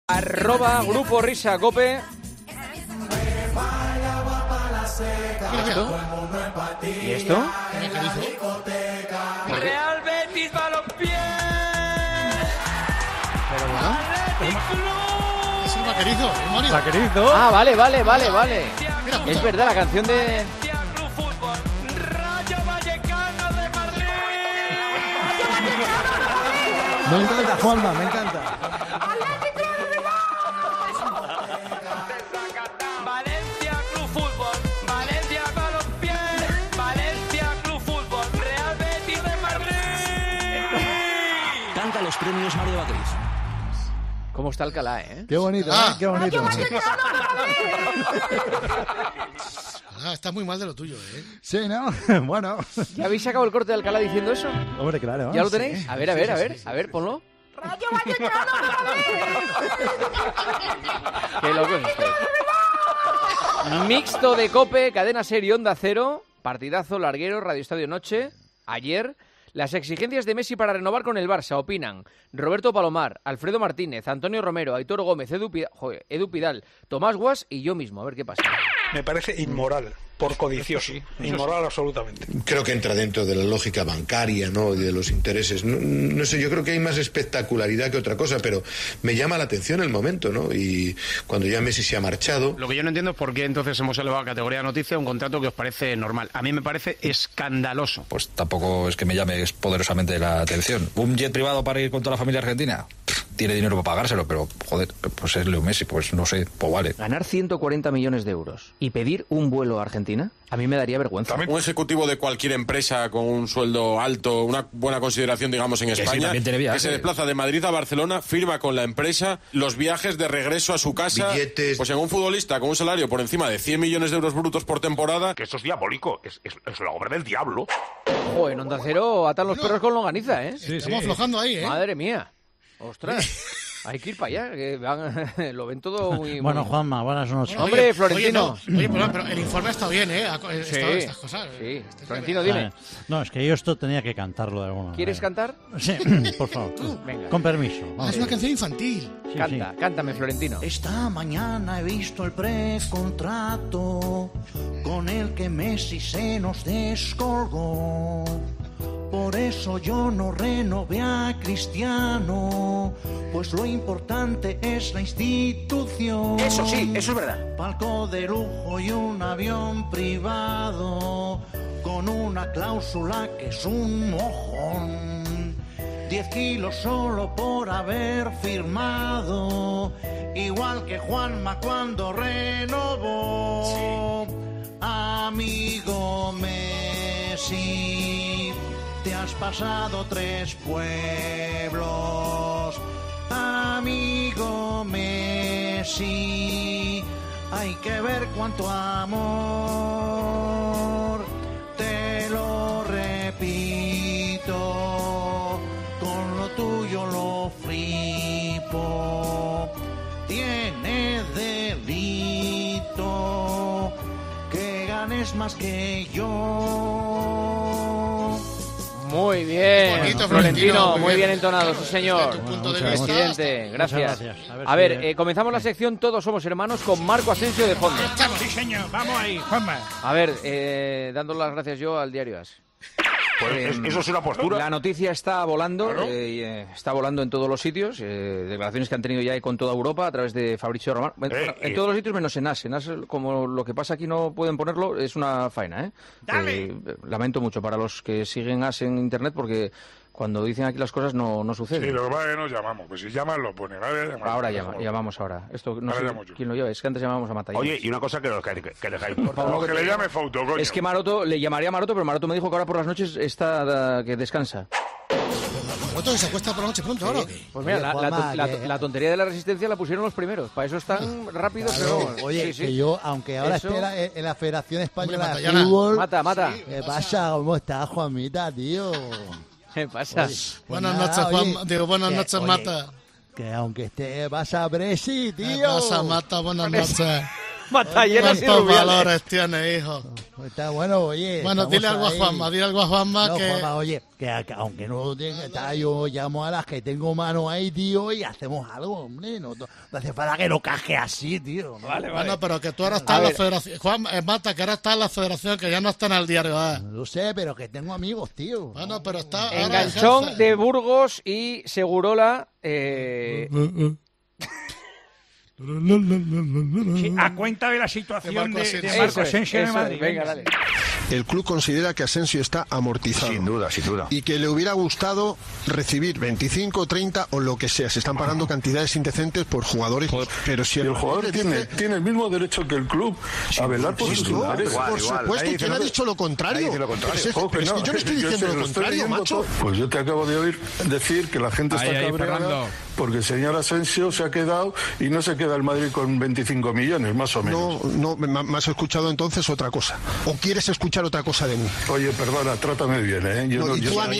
Grupo Risa Cope. ¿Y esto? Real Betis Balompié. Pero bueno. Es el vaquerizo, el Mario. ¿Vaquerizo? Ah, vale. Mira, es verdad, la canción de... Rayo Vallecano de Madrid. Me encanta, Juanma, me encanta. Valencia Club Fútbol, Valencia Balompié, Valencia Club Fútbol, Real Betis de Madrid. Canta los premios Mario Vaquerizo. ¿Cómo está Alcalá, eh? Qué bonito, qué bonito. Estás muy mal de lo tuyo, ¿eh? Sí, ¿no? Bueno. ¿Ya habéis sacado el corte de Alcalá diciendo eso? Hombre, claro. ¿Ya lo tenéis? Sí. A ver, ponlo. Rayo Vallecano de Madrid. Qué locos estáis. Mixto de Cope, Cadena Ser y Onda Cero, partidazo, larguero, Radio Estadio Noche. Ayer, las exigencias de Messi para renovar con el Barça, opinan Roberto Palomar, Alfredo Martínez, Antonio Romero, Aitor Gómez, Edu Pidal, Tomás Guas y yo mismo. A ver qué pasa. Me parece inmoral, por codicioso. Inmoral absolutamente. Creo que entra dentro de la lógica bancaria, ¿no? Y de los intereses. No sé, yo creo que hay más espectacularidad que otra cosa, pero me llama la atención el momento, ¿no? Y cuando ya Messi se ha marchado... Lo que yo no entiendo es por qué entonces hemos elevado a categoría de noticia un contrato que os parece normal. A mí me parece escandaloso. Pues tampoco es que me llame poderosamente la atención. ¿Un jet privado para ir con toda la familia argentina? Tiene dinero para pagárselo, pero, joder, pues es Leo Messi, pues no sé, pues vale. Ganar 140 millones de euros y pedir un vuelo a Argentina, a mí me daría vergüenza. También un ejecutivo de cualquier empresa con un sueldo alto, una buena consideración, digamos, en España, que se desplaza de Madrid a Barcelona, firma con la empresa los viajes de regreso a su casa. Billetes. Pues en un futbolista con un salario por encima de 100 millones de euros brutos por temporada. Que eso es diabólico, es la obra del diablo. Joder, en Onda Cero atan los perros con longaniza, ¿eh? Estamos aflojando ahí, ¿eh? Madre mía. Ostras, hay que ir para allá, que lo ven todo muy... Bueno, Juanma, buenas noches. Hombre, Florentino. Oye, pero el informe está bien, ¿eh? Estas cosas. Sí, Florentino, dime. No, es que yo esto tenía que cantarlo de alguna manera. ¿Quieres cantar? Sí, por favor. Venga. Con permiso. Es una canción infantil. Sí, Cántame, Florentino. Esta mañana he visto el precontrato con el que Messi se nos descolgó. Por eso yo no renové a Cristiano, pues lo importante es la institución. Eso sí, eso es verdad. Palco de lujo y un avión privado, con una cláusula que es un mojón. 10 kilos solo por haber firmado, igual que Juanma cuando renovó. Sí. Amigo Messi, te has pasado 3 pueblos. Amigo Messi, hay que ver cuánto amor. Te lo repito, con lo tuyo lo flipo. Tiene delito que ganes más que yo. Muy bien, Bonito, Florentino, muy bien entonado, sí señor. Desde tu punto de vista. Presidente, gracias. Gracias. A ver, comenzamos la sección Todos somos hermanos con Marco Asensio de fondo. Sí, señor, vamos ahí, Juanma. A ver, dando las gracias yo al diario AS. Pues eso es una postura. La noticia está volando, Claro. está volando en todos los sitios, declaraciones que han tenido ya con toda Europa a través de Fabrizio Romano. En todos los sitios menos en AS. En AS, como lo que pasa aquí no pueden ponerlo, es una faena, ¿eh? Dale. Lamento mucho para los que siguen AS en Internet porque cuando dicen aquí las cosas no suceden. Sí, lo que pasa es que nos llamamos. Pues si llaman, lo ponen. Ahora llamamos ahora. Esto no Ahora sé llamo yo. quién lo lleva, es que antes llamábamos a Matallán. Oye, y una cosa que dejáis por Que le llame Fauto, coño. Es que Maroto, le llamaría a Maroto, pero Maroto me dijo que ahora por las noches está que descansa. ¿Cuánto se acuesta por la noche pronto ahora o qué? Pues mira, Oye, Juanma, la tontería de la resistencia la pusieron los primeros. Para eso están rápidos, Claro, pero... oye, sí. que yo, aunque ahora Eso- esté en la Federación Española Hombre, de Matallana. Fútbol... Mata. ¿Qué pasa? ¿Cómo estás, Juanmita, tío? ¿Qué pasa? Pues Buenas nada, noches, Juan. oye, Digo, buenas que- noches, oye, Mata. Que aunque esté vas a Bresi, ¿Qué tío. pasa, Mata? Buenas noches. Batalleras y ¿Cuántos Rubiales. valores tiene, hijo? Está bueno, oye. Bueno, estamos dile algo a ahí. Juanma, dile algo a Juanma No, que... Juanma, oye, que aunque no lo tenga, yo llamo a las que tengo mano ahí, tío, y hacemos algo, hombre. No hace falta que lo caje así, tío. Vale. Bueno, pero que tú ahora estás en la federación. Juan, Mata, que ahora estás en la federación, que ya no está en el diario. Lo sé, pero que tengo amigos, tío. Bueno, pero está... ahora Enganchón ejerce. de Burgos y Segurola. Sí, a cuenta de la situación de Marco Asensio en Madrid. Venga, dale. El club considera que Asensio está amortizado. Sin duda. Y que le hubiera gustado recibir 25, 30 o lo que sea. Se están pagando cantidades indecentes por jugadores. Pero si el jugador tiene el mismo derecho que el club a velar por sus intereses. Por supuesto, ¿quién ha dicho lo contrario? Pero es que yo no estoy diciendo lo contrario, macho. Pues yo te acabo de oír decir que la gente está cabreada porque el señor Asensio se ha quedado y no se queda el Madrid con 25 millones, más o menos. No, me has escuchado entonces otra cosa. ¿O quieres escuchar otra cosa de mí? Oye, perdona, trátame bien, ¿eh? Tú a mí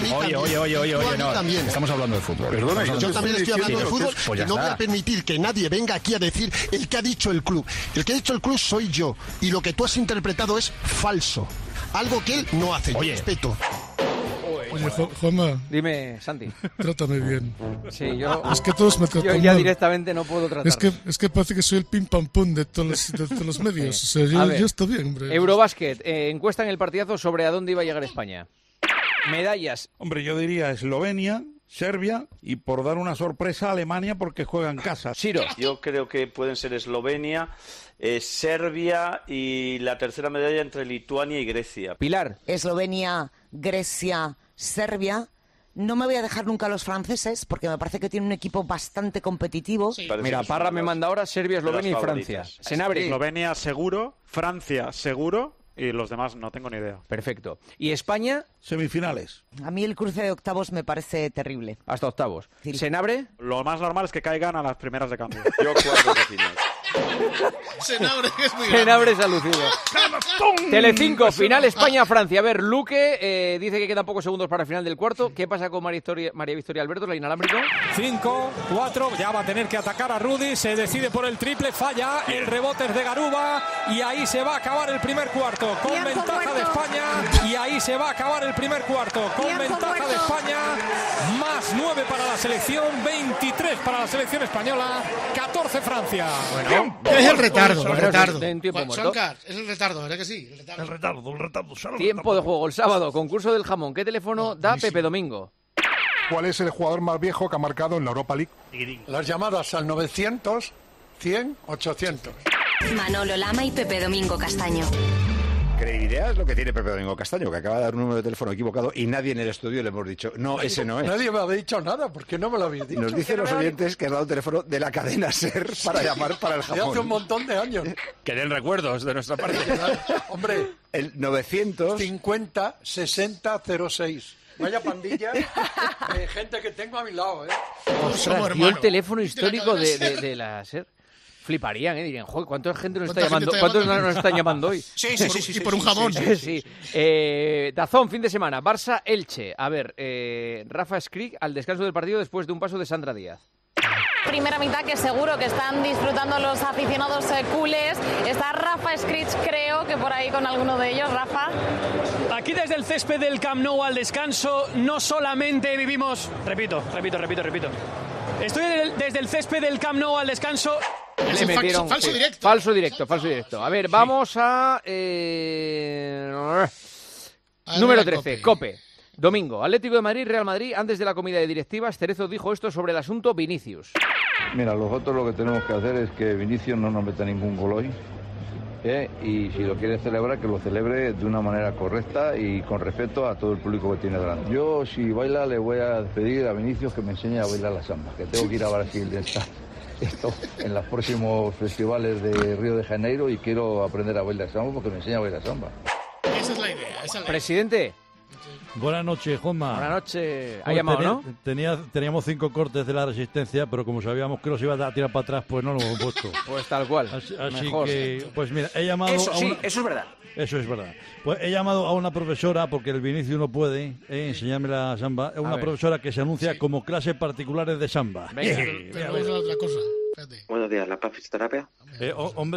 también. Estamos hablando de fútbol. Perdona, Yo también estoy hablando de fútbol pues y no voy a permitir que nadie venga aquí a decir el que ha dicho el club. El que ha dicho el club soy yo. Y lo que tú has interpretado es falso. Algo que él no hace. Yo respeto. Oye, Juanma, Dime, Santi. trátame bien. Sí, yo... Es que todos me tratan Yo ya mal. directamente no puedo tratar. Es que parece que soy el pim pam pum de todos los medios. O sea, A ver, yo estoy bien, hombre. Eurobásquet, encuesta en el partidazo sobre a dónde iba a llegar España. Medallas. Hombre, yo diría Eslovenia, Serbia y por dar una sorpresa Alemania porque juega en casa. Ciro. Yo creo que pueden ser Eslovenia, Serbia y la tercera medalla entre Lituania y Grecia. Pilar. Eslovenia, Grecia, Serbia. No me voy a dejar nunca a los franceses porque me parece que tienen un equipo bastante competitivo. Sí. Mira, Parra me manda ahora Serbia, Eslovenia y Francia. Senabre. Eslovenia seguro, Francia seguro y los demás no tengo ni idea. Perfecto. ¿Y España? Semifinales. A mí el cruce de octavos me parece terrible. Hasta octavos. ¿Senabre? Lo más normal es que caigan a las primeras de cambio. Yo cuartos de final. Senabre es muy grande. Senabre es alucido. Telecinco, final España-Francia. A ver, Luque dice que quedan pocos segundos para el final del cuarto. ¿Qué pasa con María Victoria Alberto, la inalámbrico? 5, 4, ya va a tener que atacar a Rudy, se decide por el triple, falla, el rebote es de Garuba y ahí se va a acabar el primer cuarto con ventaja de España y ahí se va a acabar el primer cuarto con ventaja de España, más 9 para la selección, 23 para la selección española, 14 Francia. Bueno, es el retardo, el retardo. En tiempo muerto. Soncar, es el retardo, ¿verdad que sí? El retardo. Tiempo de juego el sábado, concurso del jamón. ¿Qué teléfono da Pepe Domingo? ¿Cuál es el jugador más viejo que ha marcado en la Europa League? Las llamadas al 900, 100, 800. Manolo Lama y Pepe Domingo Castaño. Credibilidad es lo que tiene Pepe Domingo Castaño, que acaba de dar un número de teléfono equivocado y nadie en el estudio le hemos dicho, no, ese no es. Nadie me ha dicho nada, porque no me lo habéis dicho. Nos dicen los oyentes que has dado el teléfono de la cadena SER para llamar para el De jamón. hace un montón de años. Que den recuerdos de nuestra parte. Hombre. El 900... 50 60 06. Vaya pandilla de gente que tengo a mi lado, ¿eh? Ostras, dio el teléfono histórico de la SER. Fliparían, dirían, joder, ¿cuánta gente nos está llamando? ¿Cuántos nos están llamando hoy? Sí. Y por un jamón. Sí. Dazón, fin de semana, Barça-Elche. A ver, Rafa Skrik al descanso del partido después de un paso de Sandra Díaz. Primera mitad que seguro que están disfrutando los aficionados culés. Está Rafa Skrik, creo que por ahí con alguno de ellos. Rafa. Aquí desde el césped del Camp Nou al descanso no solamente vivimos... Repito. Estoy desde el césped del Camp Nou al descanso... Le metieron, falso directo. Falso directo. A ver, vamos a... número 13, Cope. Domingo, Atlético de Madrid, Real Madrid. Antes de la comida de directivas, Cerezo dijo esto sobre el asunto Vinicius. Mira, nosotros lo que tenemos que hacer es que Vinicius no nos meta ningún gol hoy. Y si lo quiere celebrar, que lo celebre de una manera correcta y con respeto a todo el público que tiene delante. Yo, si baila, le voy a pedir a Vinicius que me enseñe a bailar la samba, que tengo que ir a Brasil esto en los próximos festivales de Río de Janeiro y quiero aprender a bailar samba porque me enseña a bailar samba. Esa es la idea. Presidente. Buenas noches, Juanma. Buenas noches. ¿Ha llamado, no? Teníamos 5 cortes de la Resistencia, pero como sabíamos que los iba a tirar para atrás, pues no lo hemos puesto. Pues tal cual. Así Mejor. que, pues mira, he llamado Eso a sí, una... eso es verdad. Eso es verdad. Pues he llamado a una profesora, porque el Vinicius no puede enseñarme la samba. Es una profesora que se anuncia como clases particulares de samba. Pero es otra cosa. Espérate. Buenos días, ¿la fisioterapia? Hombre,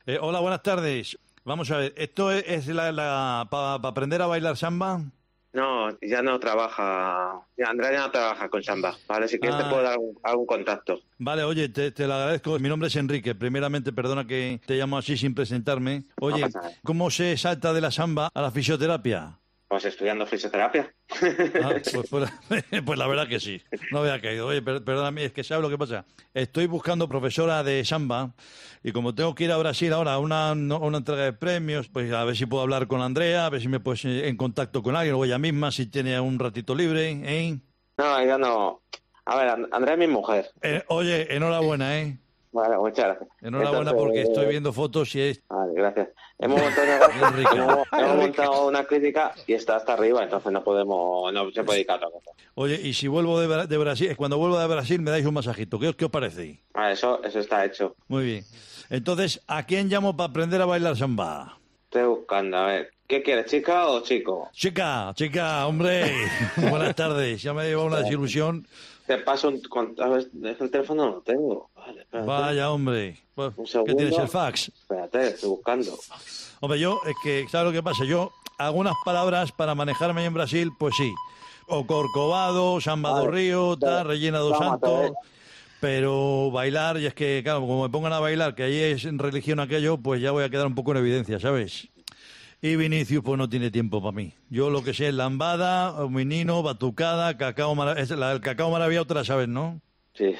Hola, buenas tardes. Vamos a ver, ¿esto es para aprender a bailar samba? No, ya no trabaja. Andrea ya no trabaja con samba, ¿vale? Si quieres te puedo dar algún contacto. Vale, oye, te lo agradezco. Mi nombre es Enrique. Primeramente, perdona que te llamo así sin presentarme. Oye, ¿cómo se salta de la samba a la fisioterapia? Pues estudiando fisioterapia. Pues la verdad que sí. No había caído. Oye, perdóname, es que ¿sabes lo que pasa? Estoy buscando profesora de samba y como tengo que ir a Brasil ahora a una entrega de premios, pues a ver si puedo hablar con Andrea, a ver si me puedes en contacto con alguien o ella misma, si tiene un ratito libre, ¿eh? No, ella no. A ver, Andrea es mi mujer. Oye, enhorabuena, ¿eh? Vale, muchas gracias. Enhorabuena. Entonces, porque estoy viendo fotos y es... Vale, gracias. Hemos montado una clínica y está hasta arriba, entonces no se puede dedicar a otra cosa. Oye, y si vuelvo de Brasil, cuando vuelvo de Brasil me dais un masajito, ¿qué os parece? Eso está hecho. Muy bien. Entonces, ¿a quién llamo para aprender a bailar samba? Estoy buscando, a ver, ¿qué quieres, chica o chico? Chica, hombre. Buenas tardes, ya me ha llevado una desilusión. Te paso a ver, el teléfono no lo tengo. Vale, vaya, hombre. Pues, ¿qué tienes, el fax? Espérate, estoy buscando. Hombre, yo, es que, ¿sabes lo que pasa? Yo, algunas palabras para manejarme en Brasil, pues sí. O Corcovado, Samba do Río, Rellena dos Santos. Pero bailar, y es que, claro, como me pongan a bailar, que ahí es en religión aquello, pues ya voy a quedar un poco en evidencia, ¿sabes? Y Vinicius, pues no tiene tiempo para mí. Yo lo que sé es lambada, menino, batucada, cacao maravillado. El cacao maravillado te la sabes, ¿no? Sí.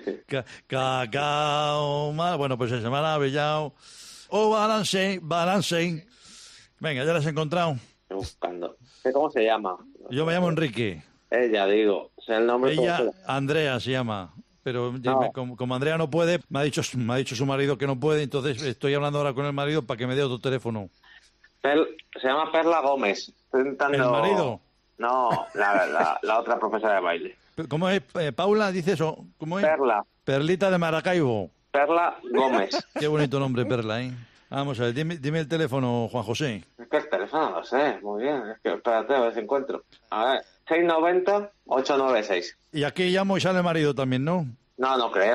Cacao bueno, pues ese maravillado. Balance. Venga, ¿ya la has encontrado? Estoy buscando. ¿Cómo se llama? Yo me llamo Enrique. Ella, digo. O sea, el nombre. Ella, Andrea se llama. Pero no. Como Andrea no puede, me ha dicho su marido que no puede, entonces estoy hablando ahora con el marido para que me dé otro teléfono. Se llama Perla Gómez. ¿El marido? No, la otra profesora de baile. ¿Cómo es? ¿Paula dice eso? ¿Cómo es? Perla. Perlita de Maracaibo. Perla Gómez. Qué bonito nombre, Perla, ¿eh? Vamos a ver, dime el teléfono, Juan José. Es que el teléfono lo sé, muy bien. Es que espérate, a ver si encuentro. A ver, 690-896. Y aquí llamo y sale el marido también, ¿no? No creo.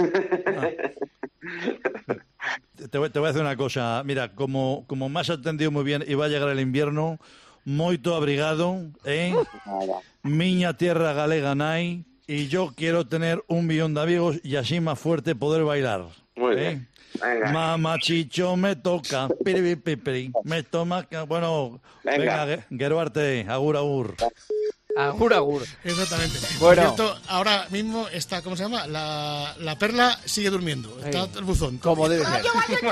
Te voy a decir una cosa. Mira, como me has atendido muy bien y va a llegar el invierno, moito abrigado, ¿eh? Miña tierra galega nai, y yo quiero tener 1 millón de amigos y así más fuerte poder bailar. Muy bien. Venga. Mamachicho me toca, me toma, bueno, venga, Geruarte, agur. Agur. Exactamente. Bueno. Por cierto, ahora mismo está, ¿cómo se llama? La Perla sigue durmiendo. Está el buzón. Como debe ser.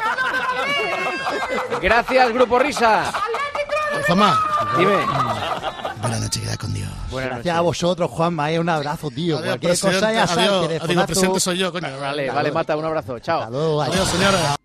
Gracias, Grupo Risa. Juanma. Dime. Buenas noches, queda con Dios. Gracias a vosotros, Juanma. Un abrazo, tío. Adiós, Cualquier cosa ya sabes. Adiós, presente soy yo, coño. Vale, Mata, un abrazo. Chao. Hasta luego, adiós, señora.